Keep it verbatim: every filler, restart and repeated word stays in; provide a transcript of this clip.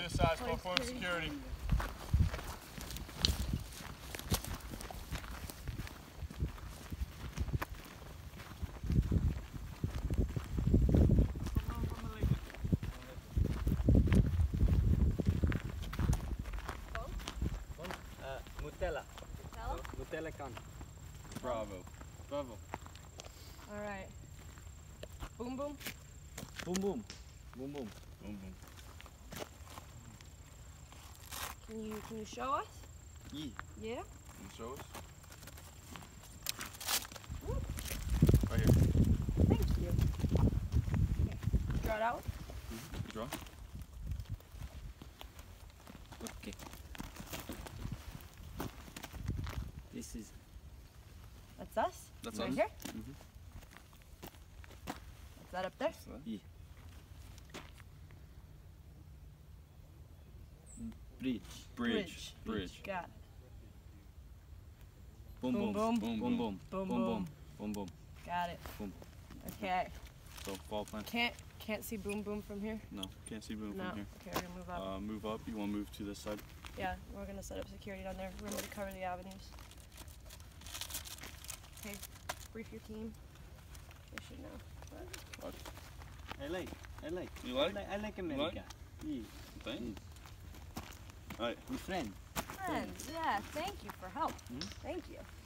to the side, four form security. Nutella. Nutella? Nutella kan. Bravo. Bravo. All right. Boom boom. Boom boom. Boom boom. Boom boom. Can you can you show us? Yeah. Yeah. Can you show us? Woo. Right here. Thank you. Okay. Draw it out. Mm-hmm. Draw. Okay. This is. That's us. That's right us. here. Mm-hmm. Is that up there? Yeah. Bridge. Bridge. Bridge. Got it. Boom Boom, boom. boom. Boom boom. Boom Boom, boom. boom. Boom boom. Got it. Boom. Okay. So fall plan. Can't can't see boom boom from here. No, can't see boom No. from here. Okay, we're gonna move up. Uh, move up. You want to move to this side? Yeah, we're gonna set up security down there. Remember to cover the avenues. Okay, brief your team. They should know. But What? I like. I like. You like? I like, I like You America. like? Yeah. Thanks. Alright. We friend. friends, yeah, thank you for help. Hmm? Thank you.